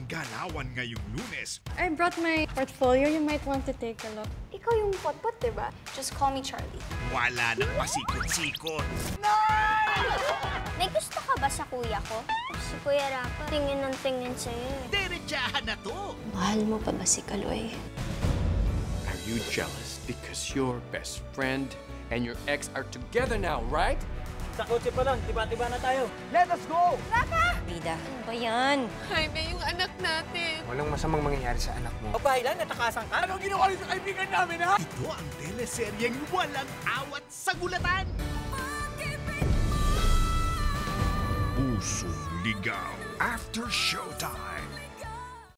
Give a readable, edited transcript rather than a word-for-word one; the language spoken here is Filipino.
ang galawan ngayong Lunes. I brought my portfolio. You might want to take a look. Ikaw yung potpot, diba? Just call me Charlie. Wala nang pasikot-sikot. May gusto ka ba sa kuya ko? Si Kuya Rapa, tingin ng tingin sa'yo eh. Diretsahan na to! Mahal mo pa ba si Kaloy? Are you jealous because your best friend and your ex are together now, right? Sa kotse pa lang, tiba-tiba na tayo. Bida, ano ba yan? Jaime, yung anak natin. Walang masamang mangyayari sa anak mo. Babae lang, natakasan ka? Anong ginawa niyo sa kaibigan namin, ha? Ito ang teleseryeng walang awat sa gulatan. Pusong Ligaw after showtime.